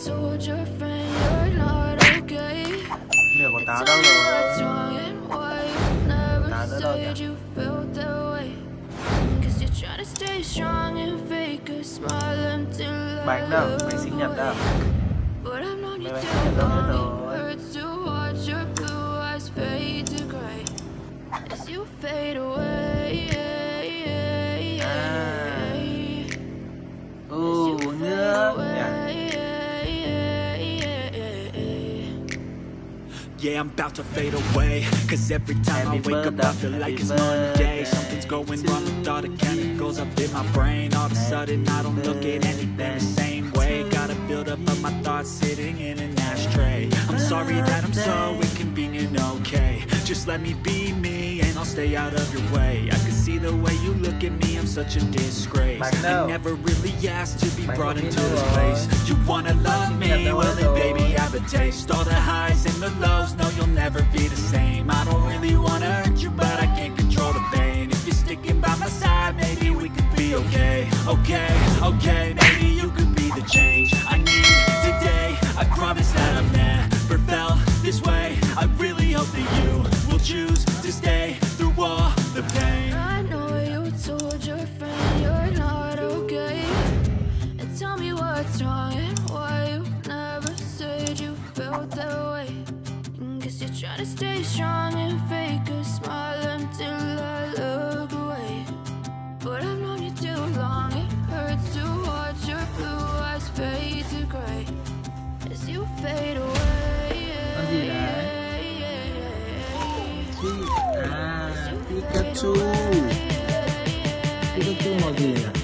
Liệu của táo đâu rồi? Táo nữa đâu nhỉ? Bánh đâu? Bánh sinh nhật đâu? Mấy bánh sinh nhật đâu nữa rồi? Uống nước nhỉ? Yeah, I'm about to fade away, cause every time I wake up I feel like it's Monday. Something's going wrong with all the chemicals up in my brain. All of a sudden I don't look at anything the same way. Gotta build up of my thoughts sitting in an ashtray. I'm sorry that I'm so inconvenient, okay. Just let me be me and I'll stay out of your way. I can see the way you look at me, I'm such a disgrace. I never really asked to be brought into this place. You wanna love me? Well then baby have a taste. All the highs and the lows, no you'll never be the same. I don't really wanna hurt you but I can't control the pain. If you're sticking by my side, maybe we could be okay. Okay, maybe you could be the change I need today. I promise that I've never felt this way. I really hope that you will choose to stay through all the pain. I know you told your friend you're not okay, and tell me what's wrong and why you never said you felt that way. Guess you're trying to stay strong and fake a smile until I look away. But I've known you too long, it hurts to watch your blue eyes fade to gray as you fade away. Con gì đấy? Pikachu. Pikachu màu gì nhỉ?